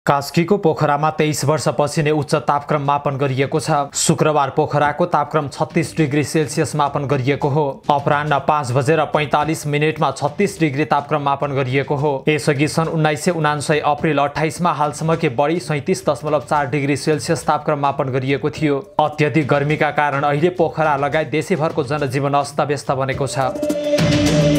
कास्कीको पोखरामा 23 वर्षपछि नै उच्च तापक्रम मापन गरिएको छ। शुक्रबार पोखराको तापक्रम 36 डिग्री सेल्सियस मापन गरिएको हो। अपराह्न 5:45 मा 36 डिग्री तापक्रम मापन गरिएको हो। यसअघि सन् 1999 अप्रिल 28 मा हालसम्मकै बढी 37.4 डिग्री सेल्सियस तापक्रम मापन गरिएको थियो। अत्यधिक गर्मीका कारण अहिले पोखरा लगायत देशैभरको जनजीवन अस्तव्यस्त बनेको छ।